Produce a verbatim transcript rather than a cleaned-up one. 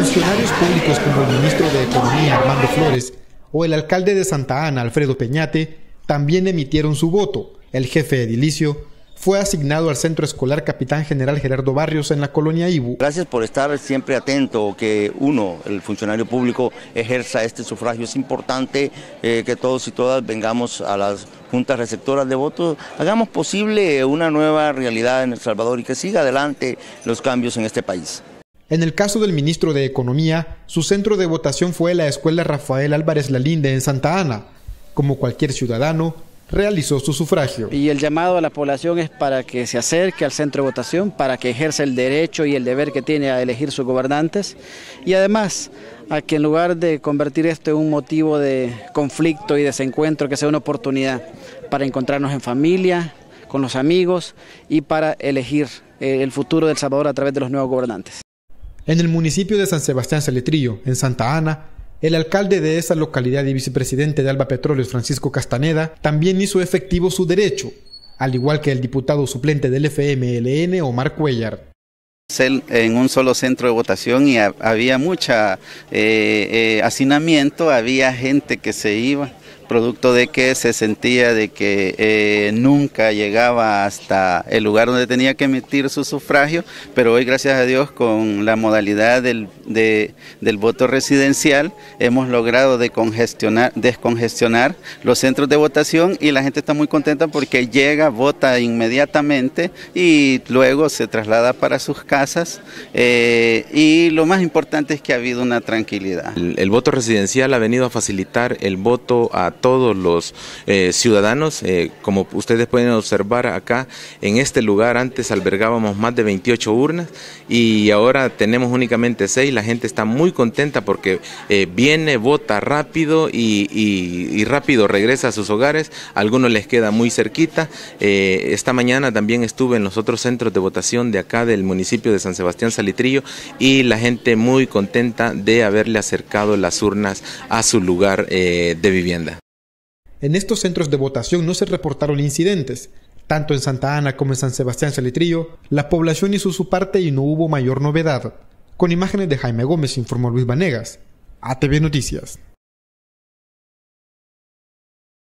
Funcionarios públicos como el ministro de Economía, Armando Flores, o el alcalde de Santa Ana, Alfredo Peñate, también emitieron su voto. El jefe edilicio fue asignado al Centro Escolar Capitán General Gerardo Barrios en la colonia Ibu. Gracias por estar siempre atento, que uno, el funcionario público, ejerza este sufragio. Es importante eh, que todos y todas vengamos a las juntas receptoras de votos, hagamos posible una nueva realidad en El Salvador y que siga adelante los cambios en este país. En el caso del ministro de Economía, su centro de votación fue la Escuela Rafael Álvarez Lalinde en Santa Ana. Como cualquier ciudadano, realizó su sufragio. Y el llamado a la población es para que se acerque al centro de votación, para que ejerza el derecho y el deber que tiene a elegir sus gobernantes, y además a que en lugar de convertir esto en un motivo de conflicto y desencuentro, que sea una oportunidad para encontrarnos en familia, con los amigos y para elegir el futuro de El Salvador a través de los nuevos gobernantes. En el municipio de San Sebastián Saletrillo, en Santa Ana, el alcalde de esa localidad y vicepresidente de Alba Petróleos, Francisco Castaneda, también hizo efectivo su derecho, al igual que el diputado suplente del F M L N, Omar Cuellar. En un solo centro de votación y había mucha eh, eh, hacinamiento, había gente que se iba, producto de que se sentía de que eh, nunca llegaba hasta el lugar donde tenía que emitir su sufragio, pero hoy, gracias a Dios, con la modalidad del, de, del voto residencial, hemos logrado decongestionar, descongestionar los centros de votación y la gente está muy contenta porque llega, vota inmediatamente y luego se traslada para sus casas, eh, y lo más importante es que ha habido una tranquilidad. El, el voto residencial ha venido a facilitar el voto a todos los eh, ciudadanos. Eh, como ustedes pueden observar acá, en este lugar antes albergábamos más de veintiocho urnas y ahora tenemos únicamente seis. La gente está muy contenta porque eh, viene, vota rápido y, y, y rápido regresa a sus hogares. A algunos les queda muy cerquita. Eh, esta mañana también estuve en los otros centros de votación de acá del municipio de San Sebastián Saletrillo y la gente muy contenta de haberle acercado las urnas a su lugar eh, de vivienda. En estos centros de votación no se reportaron incidentes. Tanto en Santa Ana como en San Sebastián Saletrillo, la población hizo su parte y no hubo mayor novedad. Con imágenes de Jaime Gómez, informó Luis Vanegas, A T V Noticias.